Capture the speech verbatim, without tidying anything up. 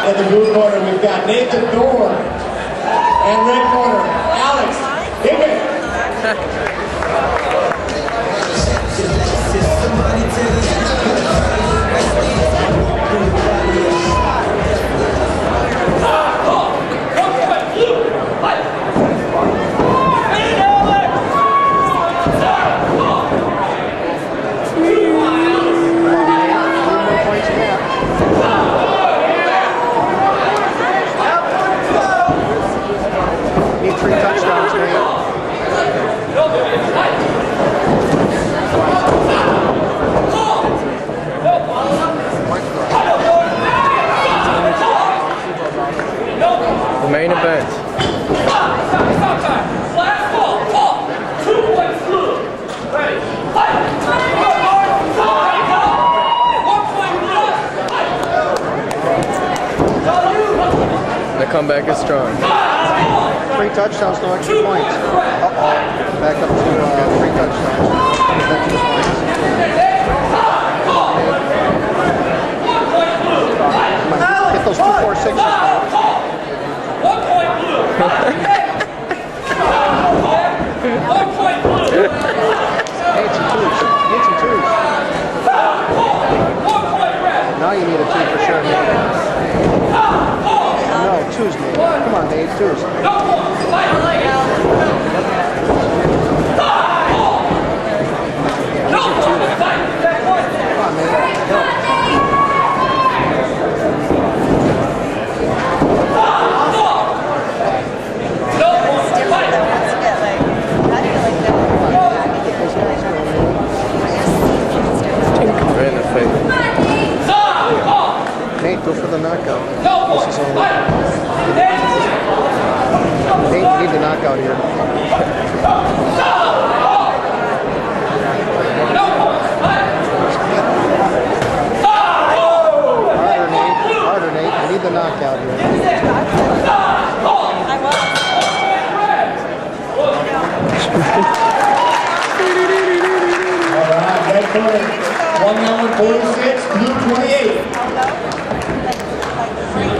in the blue corner, we've got Nathan Thorn. And red corner, Alex Dingmann. Three touchdowns, man. The main event. Last ball, ball, two points blue. Ready, fight. One point blue. The comeback is strong. Three touchdowns, no extra points. Uh-oh. Back up to uh, three touchdowns. Back to the points. Get those two, four, sixes. One point blue. One point blue. Need some twos. Need some twos. One point red. Now you need a two for sure, Nate. No, twos, Nate. Come on, Nate. Twos. Nate, go for the knockout. This is only. Nate, you need the knockout here. Harder, Nate. Harder, Nate. You need the knockout here. All right, red corner.